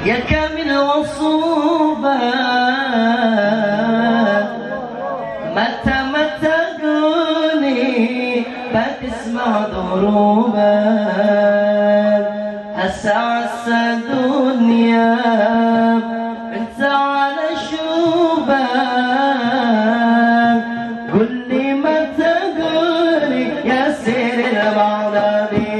يا كامل وصوبة متى قولي بتسمع ضروبة هسه دنيا انت على شوبة قولي متى قولي يا سير المعلمين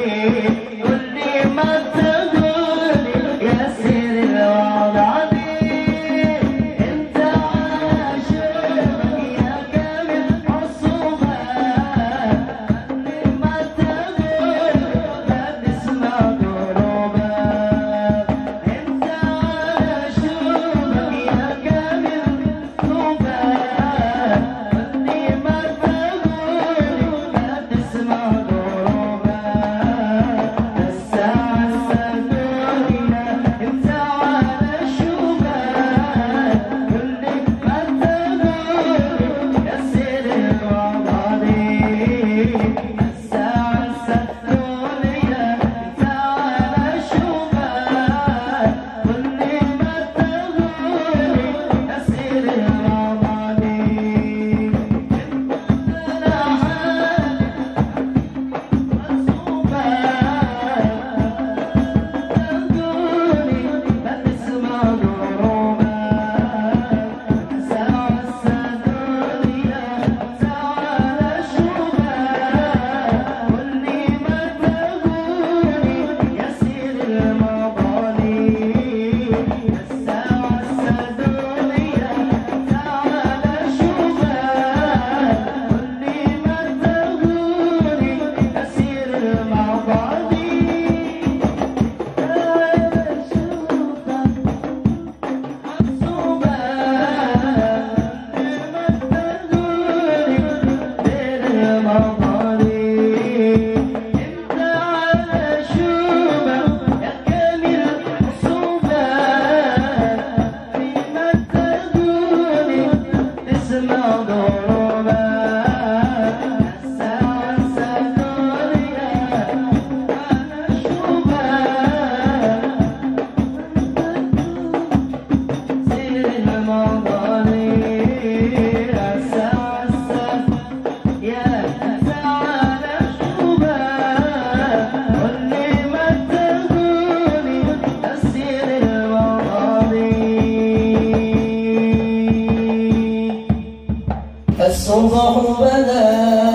الصبح بدا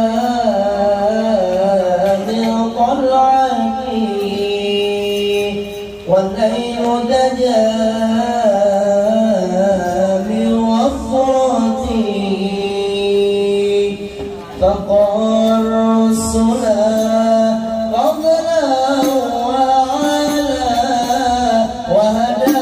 من طلعته والليل دجا من وفرته فقال رسلا فضلا وعلا وهدى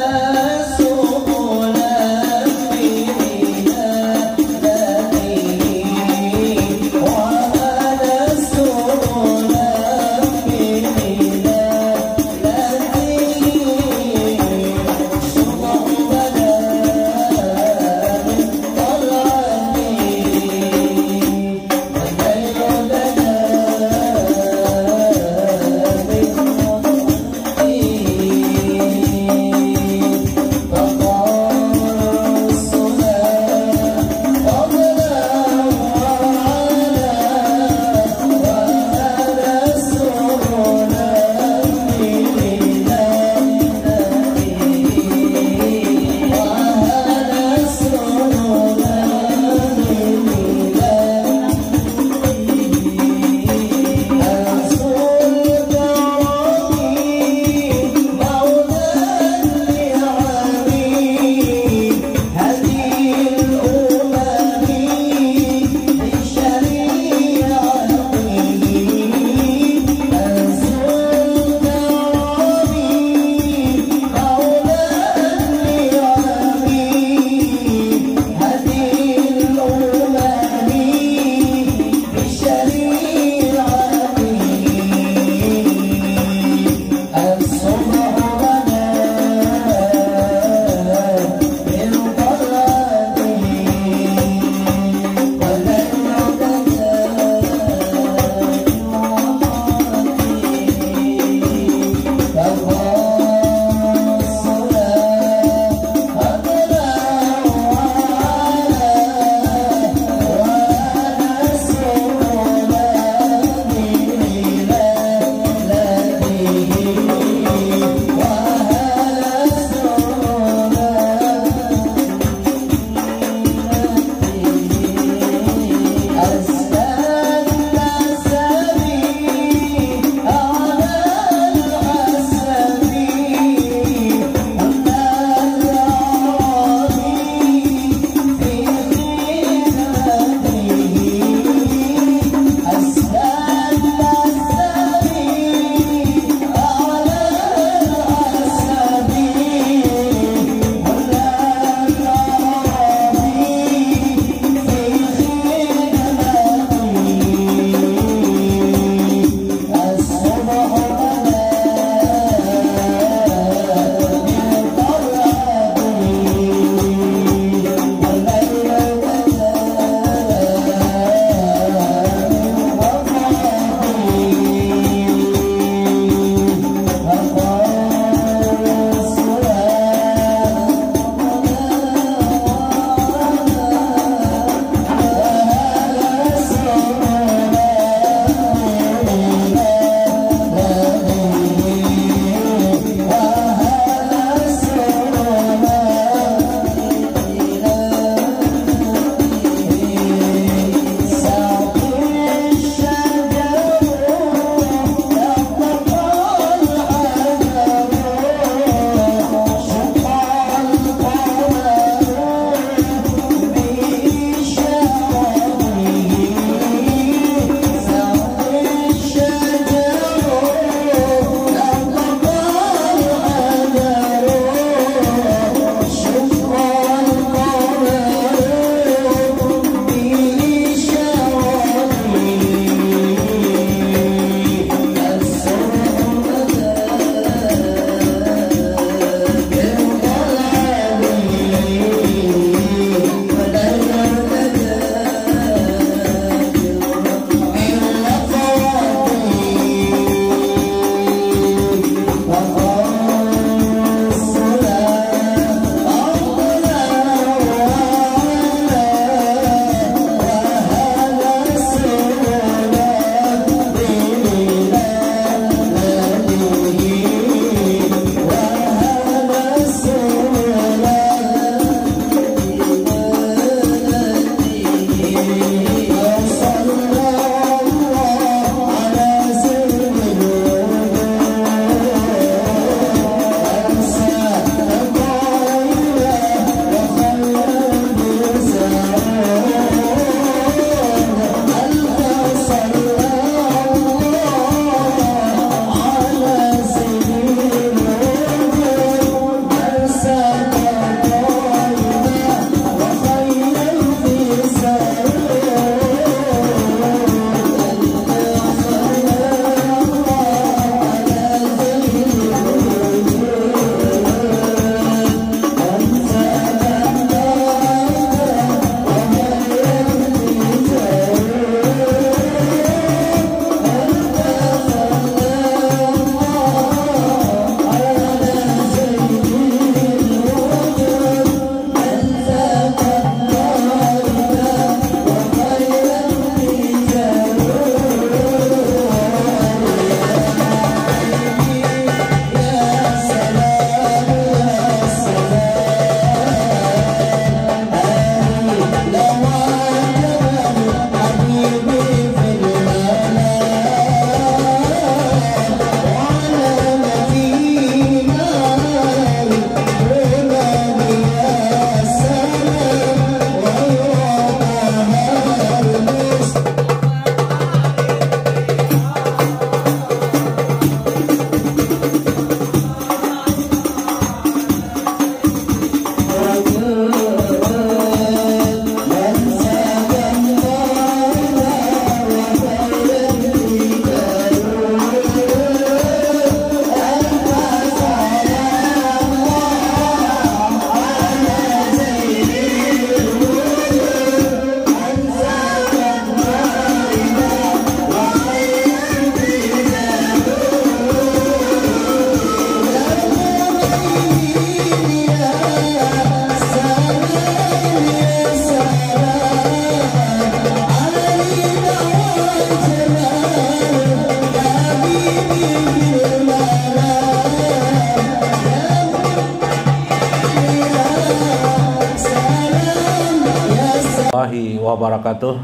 wabarakatuh.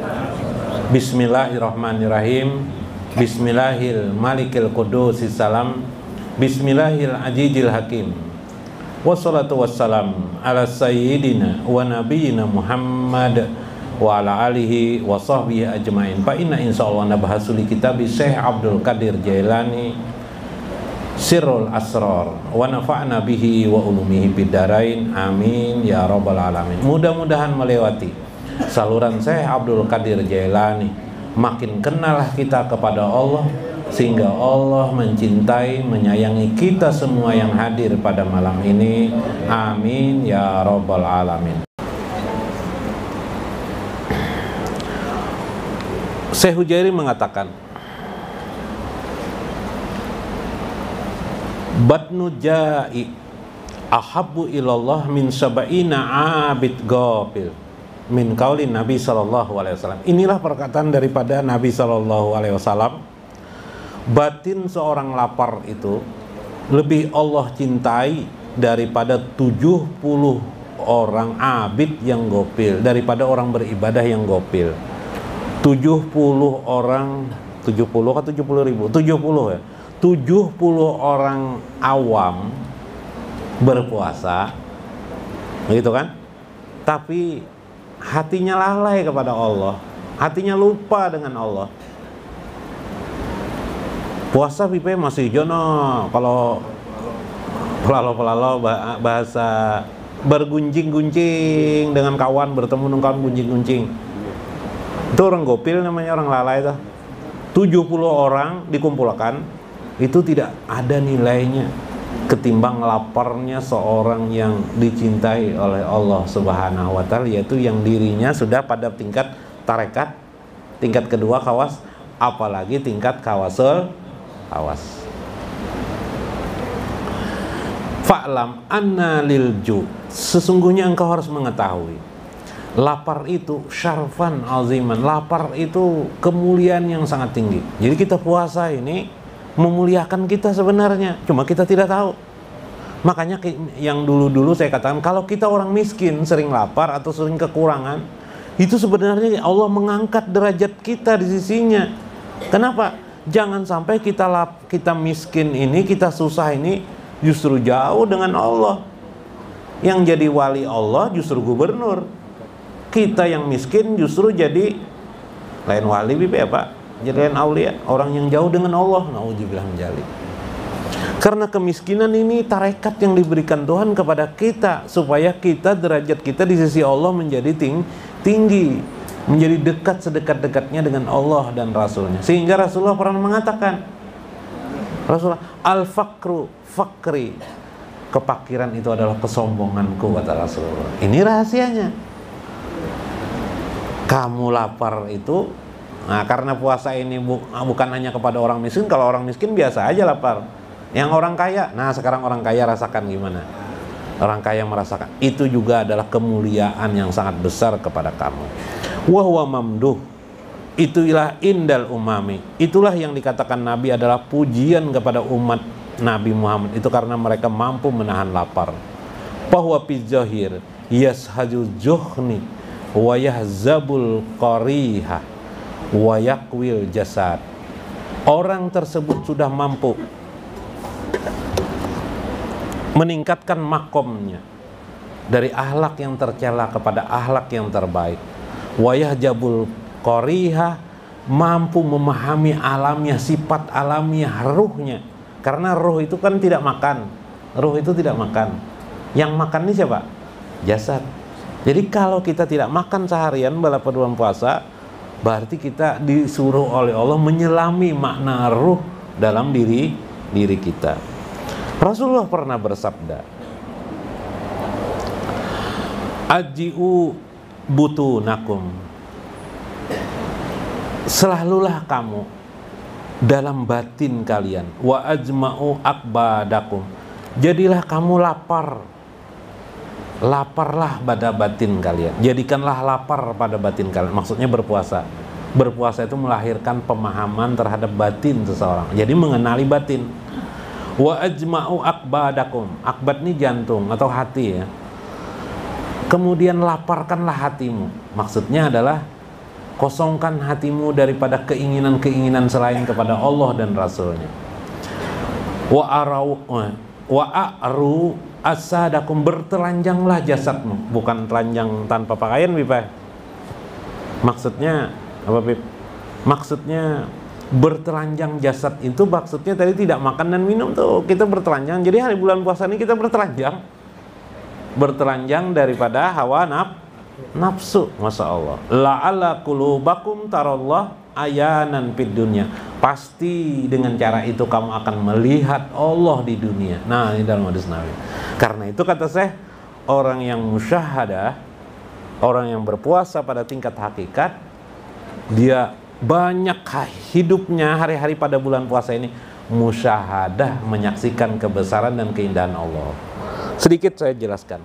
Bismillahirrahmanirrahim. Bismillahil malikil qudusis salam. Bismillahil ajijil hakim. Wassalatu wassalam ala sayyidina wa nabiyyina Muhammad wa ala alihi wa sahbihi ajmain. Fa inna insyaallah nabahasu li kitabi Syekh Abdul Qadir Jailani Sirrul Asrar wa nafa'na bihi wa ulumihi bidarain, amin ya rabbal alamin. Mudah-mudahan melewati saluran Syekh Abdul Qadir Jailani, makin kenal kita kepada Allah, sehingga Allah mencintai, menyayangi kita semua yang hadir pada malam ini, amin ya rabbal alamin. Syekh Hujairi mengatakan, batnu ja'i ahabbu ilallah min sab'ina abid gafil min qaulin Nabi sallallahu alaihi wasallam. Inilah perkataan daripada Nabi sallallahu alaihi wasallam. Batin seorang lapar itu lebih Allah cintai daripada 70 orang abid yang gofil, daripada orang beribadah yang gofil. 70 orang, 70 atau 70 ribu? 70 ya. 70 orang awam berpuasa, begitu kan? Tapi hatinya lalai kepada Allah, hatinya lupa dengan Allah. Puasa pipe masih jono, kalau pelalo bahasa bergunjing-gunjing dengan kawan, bertemu dengan kawan gunjing-gunjing. Itu orang gopil namanya, orang lalai itu. 70 orang dikumpulkan, itu tidak ada nilainya ketimbang laparnya seorang yang dicintai oleh Allah Subhanahu wa Ta'ala, yaitu yang dirinya sudah pada tingkat tarekat, tingkat kedua kawas, apalagi tingkat kawasul kawas. Fa'lam anna lilju, sesungguhnya engkau harus mengetahui, lapar itu syarfan aziman, lapar itu kemuliaan yang sangat tinggi. Jadi kita puasa ini memuliakan kita sebenarnya, cuma kita tidak tahu. Makanya yang dulu-dulu saya katakan, kalau kita orang miskin sering lapar atau sering kekurangan, itu sebenarnya Allah mengangkat derajat kita di sisinya. Kenapa? Jangan sampai kita miskin ini, kita susah ini justru jauh dengan Allah. Yang jadi wali Allah justru gubernur. Kita yang miskin justru jadi lain wali bibi ya Pak, jadi lain aulia, orang yang jauh dengan Allah. Nauzubillah min dzalik. Karena kemiskinan ini tarekat yang diberikan Tuhan kepada kita, supaya kita, derajat kita di sisi Allah menjadi tinggi, menjadi dekat sedekat-dekatnya dengan Allah dan Rasulnya. Sehingga Rasulullah pernah mengatakan, Rasulullah, al-fakru fakri, kepakiran itu adalah kesombonganku, kata Rasulullah. Ini rahasianya. Kamu lapar itu, nah karena puasa ini bukan hanya kepada orang miskin. Kalau orang miskin biasa aja lapar. Yang orang kaya, nah sekarang orang kaya rasakan gimana? Orang kaya merasakan, itu juga adalah kemuliaan yang sangat besar kepada kamu. Wa huwa mamduh, itulah indal umami, itulah yang dikatakan Nabi adalah pujian kepada umat Nabi Muhammad. Itu karena mereka mampu menahan lapar. Bahwa pizahir yashaju juhni wa yahzabul qariha wa yakwil jasad. Orang tersebut sudah mampu meningkatkan makomnya dari akhlak yang tercela kepada akhlak yang terbaik. Wa yahjabul qariha, mampu memahami alamnya, sifat alamiah, ruhnya. Karena ruh itu kan tidak makan. Ruh itu tidak makan. Yang makan ini siapa? Jasad. Jadi kalau kita tidak makan seharian pada bulan puasa, berarti kita disuruh oleh Allah menyelami makna ruh dalam diri kita. Rasulullah pernah bersabda, aji'u butunakum, selalulah kamu dalam batin kalian, wa ajma'u akbadakum, jadilah kamu laparlah pada batin kalian, jadikanlah lapar pada batin kalian. Maksudnya berpuasa itu melahirkan pemahaman terhadap batin seseorang, jadi mengenali batin. Wa ajma'u akbadakum, akbad ini jantung atau hati ya. kemudian laparkanlah hatimu. Maksudnya adalah kosongkan hatimu daripada keinginan-keinginan selain kepada Allah dan Rasulnya. Wa a'ru asadakum, bertelanjanglah jasadmu. Bukan telanjang tanpa pakaian, Bip. Maksudnya apa, Bip? Maksudnya bertelanjang jasad itu maksudnya tadi tidak makan dan minum tuh, kita bertelanjang. Jadi hari bulan puasa ini kita bertelanjang daripada hawa nafsu. Masya Allah. La'alla qulubakum tarallah ayanan fid dunya. Pasti dengan cara itu kamu akan melihat Allah di dunia. Nah, ini dalam hadis Nabi. Karena itu kata Syekh, orang yang musyahadah, orang yang berpuasa pada tingkat hakikat, dia banyak hidupnya hari-hari pada bulan puasa ini musyahadah, menyaksikan kebesaran dan keindahan Allah. Sedikit saya jelaskan.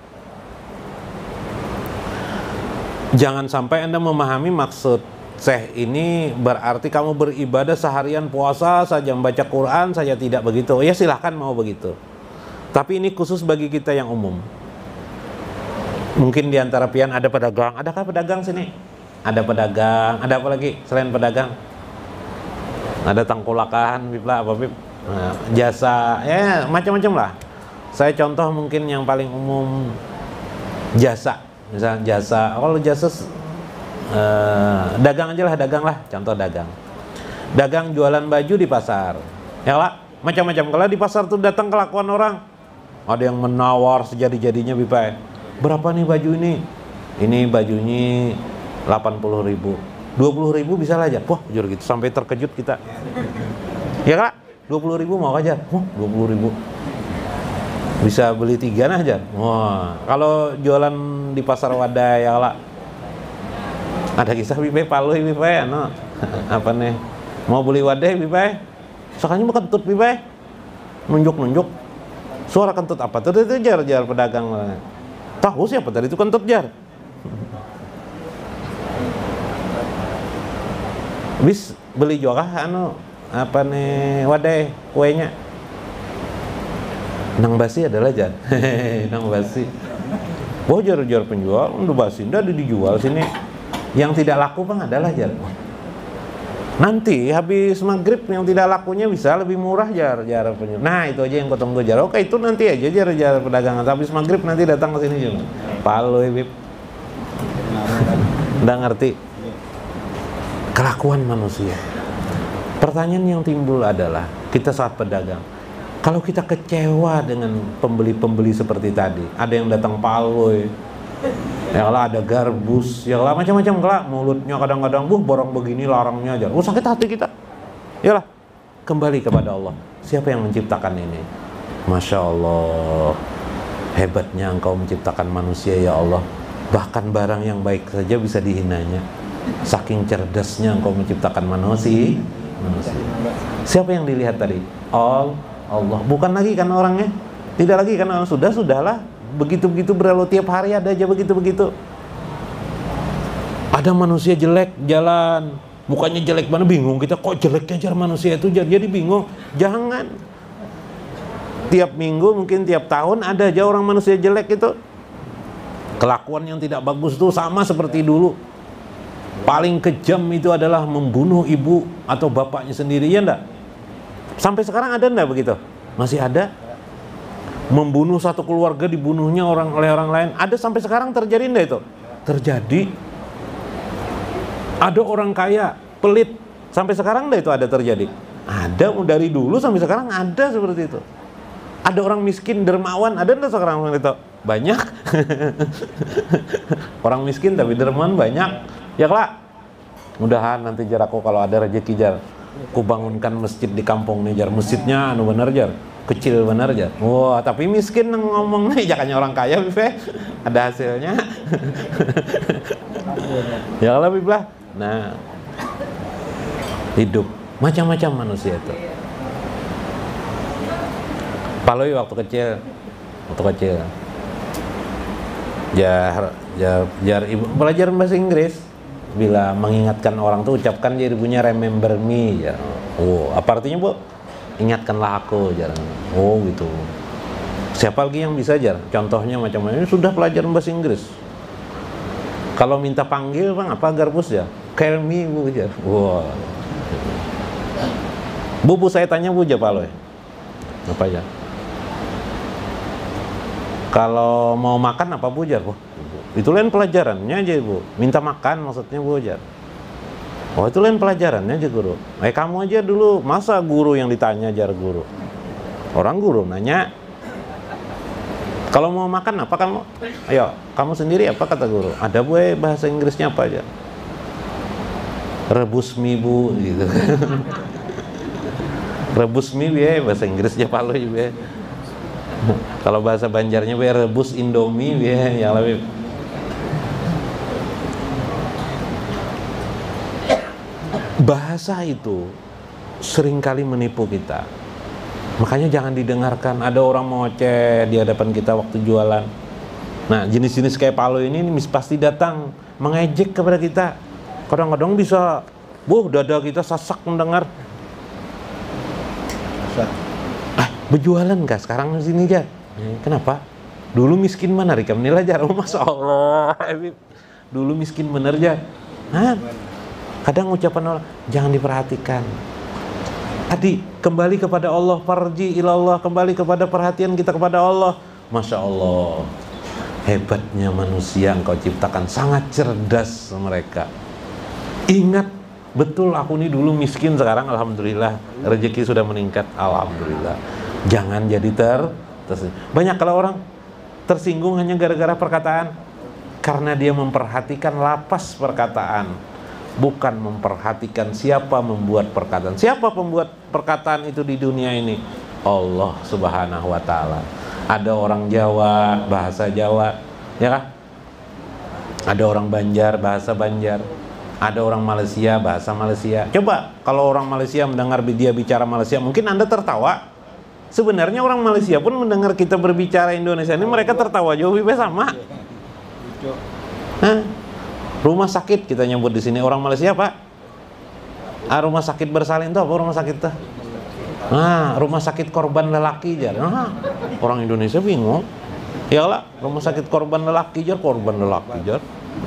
Jangan sampai Anda memahami maksud Syekh ini berarti kamu beribadah seharian puasa saja, membaca Quran saja, tidak begitu. Ya silahkan mau begitu. Tapi ini khusus bagi kita yang umum. Mungkin di antara pian ada pedagang. Adakah pedagang sini? Ada pedagang, ada apa lagi selain pedagang? Ada tangkulakan, Bip lah, apa Bip? Nah, jasa, ya macam-macam lah. Saya contoh mungkin yang paling umum jasa, misalnya jasa. Kalau jasa dagang aja lah, dagang lah. Contoh dagang. Dagang jualan baju di pasar. Ya lah, macam-macam. Kalau di pasar tuh datang kelakuan orang. Ada yang menawar sejadi-jadinya, Bip. Berapa nih baju ini? Ini bajunya 80.000, 20.000 bisa lah aja. Wah, jujur gitu sampai terkejut kita. Ya Kak, 20.000 mau aja. Wah, 20.000 bisa beli 3 nah aja. Wah, kalau jualan di pasar wadah ya Kak, ada kisah Bipe Palu Bipe, no. Apa nih? Mau beli wadah Bipe? Soalnya mau kentut Bipe, nunjuk-nunjuk. Suara kentut apa? Tuh itu jar pedagang. Tahu siapa tadi itu kentut jar? Bis beli juga apa nih wadah kuenya nang basi adalah jan. Nang basi jar penjual udah basi udah dijual sini, yang tidak laku bang adalah jar. Nanti habis maghrib yang tidak lakunya bisa lebih murah jar penjual. Nah itu aja yang kau tunggu jar. Oke itu nanti aja jar pedagangan habis maghrib nanti datang ke sini juga. Palu Bib udah ngerti kelakuan manusia. Pertanyaan yang timbul adalah kita saat pedagang, kalau kita kecewa dengan pembeli-pembeli seperti tadi, ada yang datang paloy, ya lah ada garbus, ya lah macam-macam lah, mulutnya kadang-kadang borong begini larangnya aja, sakit hati kita. Ya lah, kembali kepada Allah. Siapa yang menciptakan ini? Masya Allah, hebatnya Engkau menciptakan manusia ya Allah. Bahkan barang yang baik saja bisa dihinanya. Saking cerdasnya Engkau menciptakan manusia. Siapa yang dilihat tadi? Allah. Bukan lagi kan orangnya. Tidak lagi kan orang, sudahlah. Begitu-begitu berlalu tiap hari ada aja begitu-begitu. Ada manusia jelek jalan, mukanya jelek mana bingung kita, kok jeleknya jar manusia itu jar, jadi bingung. Jangan. Tiap minggu mungkin tiap tahun ada aja orang manusia jelek itu. Kelakuan yang tidak bagus itu sama seperti dulu. Paling kejam itu adalah membunuh ibu atau bapaknya sendiri, ya enggak? Sampai sekarang ada enggak begitu? Masih ada. Membunuh satu keluarga, dibunuhnya oleh orang lain, ada sampai sekarang terjadi enggak itu? Terjadi. Ada orang kaya, pelit, sampai sekarang enggak itu ada terjadi? Ada, dari dulu sampai sekarang ada seperti itu. Ada orang miskin, dermawan, ada enggak sekarang itu? Banyak. Orang miskin tapi dermawan banyak. Ya Kak, mudahan nanti jar aku kalau ada rezeki jar, ku bangunkan masjid di kampung nih jar, masjidnya bener jar, kecil bener jar. Wah tapi miskin ngomong nih, jangannya orang kaya Bife, ada hasilnya. Ya Allah Biblah. Nah, hidup macam-macam manusia itu. Paloi waktu kecil, jar ibu belajar bahasa Inggris. Bila mengingatkan orang tuh ucapkan jadi punya remember me ya. Oh, apa artinya Bu? Ingatkanlah aku, jarang. Oh gitu. Siapa lagi yang bisa ajar? Contohnya macam-macam. Ini sudah pelajaran bahasa Inggris. Kalau minta panggil, Bang, apa Garbus ya? Call me, Bu. Wow. Bu, saya tanya, Bu, jawab lo ya. Apa ya? Kalau mau makan apa, Bu, jar? Itu lain pelajarannya aja, Bu. Minta makan maksudnya, Bu, jar. Oh, itu lain pelajarannya aja, Guru. Kamu aja dulu, masa guru yang ditanya, jar, guru? Orang guru nanya, kalau mau makan apa kamu? Ayo, kamu sendiri apa, kata guru? Ada, Bu, bahasa Inggrisnya apa aja? Rebus mie, Bu, gitu. Rebus mie, ya, bahasa Inggrisnya Palo, ya. Kalau bahasa Banjarnya, ya, rebus Indomie, ya, yang lebih. Bahasa itu seringkali menipu kita. Makanya jangan didengarkan. Ada orang ngoceh di hadapan kita waktu jualan. Nah, jenis-jenis kayak Palo ini pasti datang mengejek kepada kita. Kadang-kadang bisa, Bu, dada kita sasak mendengar. Berjualan kah sekarang di sini, Jar? Kenapa? Dulu miskin mana, Rika menilai, Jar? Oh, Masya Allah. Dulu miskin bener, Jar. Kadang ucapan orang jangan diperhatikan. Tadi kembali kepada Allah, farji ilallah, kembali kepada perhatian kita kepada Allah. Masya Allah, hebatnya manusia engkau ciptakan, sangat cerdas mereka. Ingat betul, aku ini dulu miskin, sekarang alhamdulillah rezeki sudah meningkat, alhamdulillah. Jangan jadi tersinggung. Banyak kalau orang tersinggung hanya gara-gara perkataan, karena dia memperhatikan lapas perkataan, bukan memperhatikan siapa membuat perkataan. Siapa pembuat perkataan itu di dunia ini? Allah Subhanahu wa Ta'ala. Ada orang Jawa, bahasa Jawa, ya kan? Ada orang Banjar, bahasa Banjar. Ada orang Malaysia, bahasa Malaysia. Coba kalau orang Malaysia mendengar dia bicara Malaysia, mungkin Anda tertawa. Sebenarnya orang Malaysia pun mendengar kita berbicara Indonesia ini, mereka tertawa jauh lebih sama. Rumah sakit kita nyebut di sini, orang Malaysia, Pak. Rumah sakit bersalin itu apa rumah sakit tuh? Rumah sakit korban lelaki, Jar. Orang Indonesia bingung. Ya lah, rumah sakit korban lelaki, Jar, korban lelaki, Jar.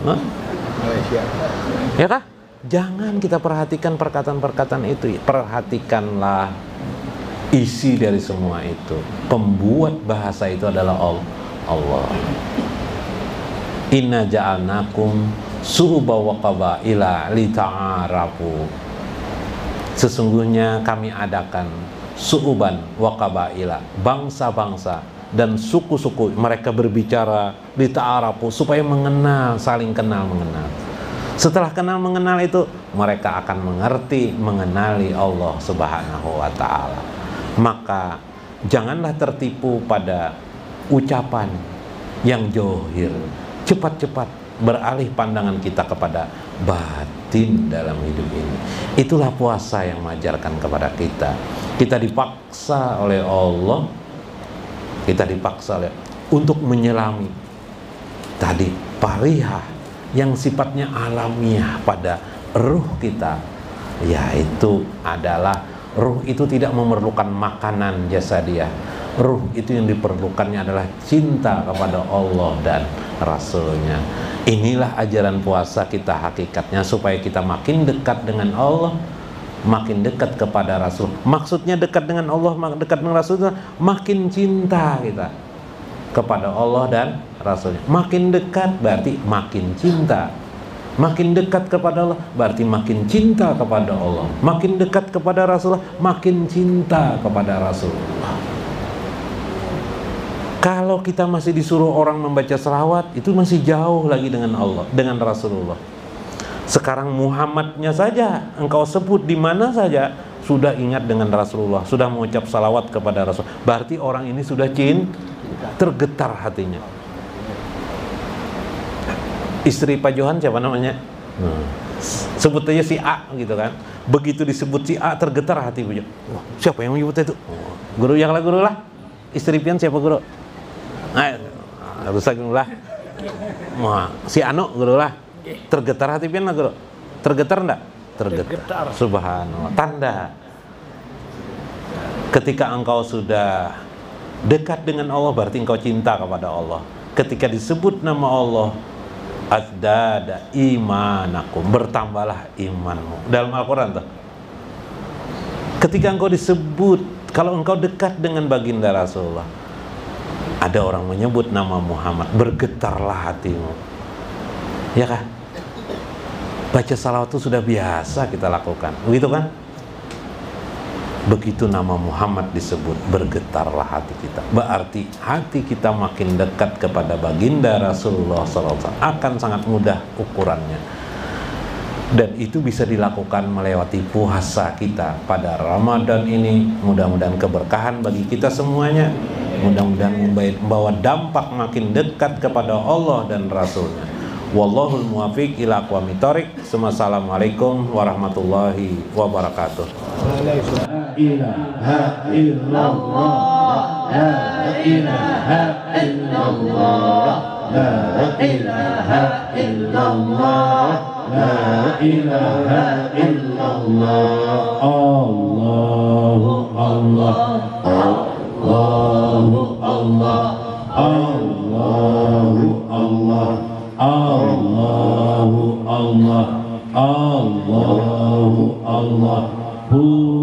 Ya kah? Jangan kita perhatikan perkataan-perkataan itu. Perhatikanlah isi dari semua itu. Pembuat bahasa itu adalah Allah. Inna ja'alnakum su'uba wa qabaila lita'arafu. Sesungguhnya kami adakan su'uban wa qabaila, bangsa-bangsa dan suku-suku, mereka berbicara lita'arafu, supaya mengenal, saling kenal mengenal. Setelah kenal mengenal itu, mereka akan mengerti, mengenali Allah Subhanahu wa Ta'ala. Maka janganlah tertipu pada ucapan yang johir. Cepat-cepat beralih pandangan kita kepada batin dalam hidup ini. Itulah puasa yang mengajarkan kepada kita. Kita dipaksa oleh Allah, untuk menyelami tadi parihah yang sifatnya alamiah pada ruh kita, yaitu adalah ruh itu tidak memerlukan makanan jasadiah. Ruh itu yang diperlukannya adalah cinta kepada Allah dan Rasulnya. Inilah ajaran puasa kita hakikatnya, supaya kita makin dekat dengan Allah, makin dekat kepada Rasul. Maksudnya dekat dengan Allah, dekat dengan Rasul, makin cinta kita kepada Allah dan Rasulnya. Makin dekat berarti makin cinta. Makin dekat kepada Allah berarti makin cinta kepada Allah. Makin dekat kepada Rasulullah, makin cinta kepada Rasulullah. Kalau kita masih disuruh orang membaca selawat, itu masih jauh lagi dengan Allah, dengan Rasulullah. Sekarang Muhammadnya saja engkau sebut di mana saja, sudah ingat dengan Rasulullah, sudah mengucap salawat kepada Rasul. Berarti orang ini sudah tergetar hatinya. Istri Pak Johan siapa namanya? Sebut aja si A gitu kan. Begitu disebut si A, tergetar hati beliau. Siapa yang menyebut itu? Guru yang lah, guru lah. Istri pian siapa guru? Rusak guru lah. Si Ano guru lah. Tergetar hati pian lah guru. Tergetar enggak? Tergetar. Subhanallah. Tanda ketika engkau sudah Dekat dengan Allah berarti engkau cinta kepada Allah. Ketika disebut nama Allah, azdada imanakum, bertambahlah imanmu. Dalam Al-Quran tuh, ketika engkau disebut, kalau engkau dekat dengan baginda Rasulullah, ada orang menyebut nama Muhammad, bergetarlah hatimu. Ya kah? Baca salawat itu sudah biasa kita lakukan, begitu kan? Begitu nama Muhammad disebut, bergetarlah hati kita. Berarti hati kita makin dekat kepada baginda Rasulullah SAW. Akan sangat mudah ukurannya. Dan itu bisa dilakukan melewati puasa kita pada Ramadan ini. Mudah-mudahan keberkahan bagi kita semuanya. Mudah-mudahan membawa dampak makin dekat kepada Allah dan Rasulnya. Wallahul muwafiq ila aqwamit thoriq. Assalamualaikum warahmatullahi wabarakatuh. La ilaha illallah, la ilaha illallah, la ilaha illallah, la ilaha illallah. Allahu Allah, Allahu Allah, Allahu Allah, Allahu Allah, Allahu Allah. Hu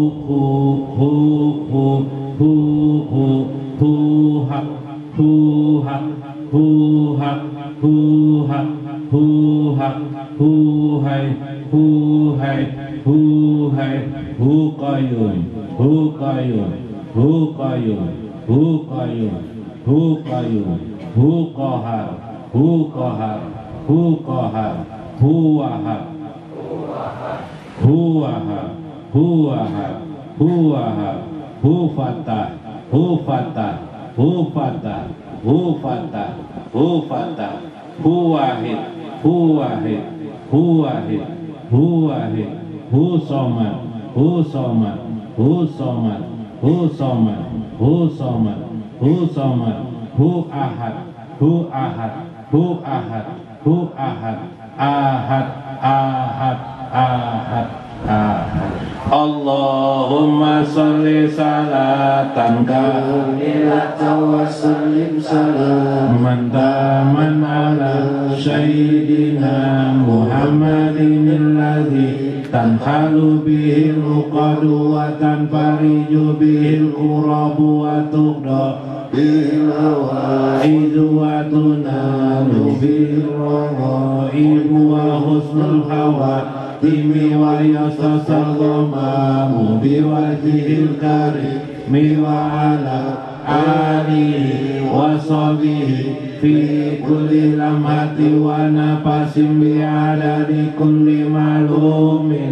ha hu ha hu ha hu ha hu ha hu hai hu hai hu hai hu qayyum hu qayyum hu qayyum hu qayyum hu qayyum hu qahar hu qahar hu qahar hu wahab hu wahab hu wahab hu wahab hu fatah hu fatah hu fatah hu fatah hu fatah hu wahid hu wahid hu wahid hu wahid hu somad hu somad hu somad hu somad hu somad hu somad hu ahad hu ahad hu ahad hu ahad ahad ahad ahad ahad. Allahumma sholli salatan kamilatan wa sallim salaman taman ala sayyidina Muhammadin alladhi tanhalu bihil uqadu wa tanfariju bihil qurabu wa tuqda bihil hawaidu wa tunalu bihil ragaibu wa husnul hawa Timi wa yasasallamamu biwajihil karimi wa ala alihi wa sahbihi fi kulli lamhati wa nafasim bi'adadi kulli ma'lumin.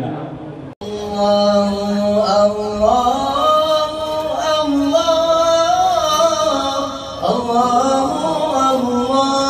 Allah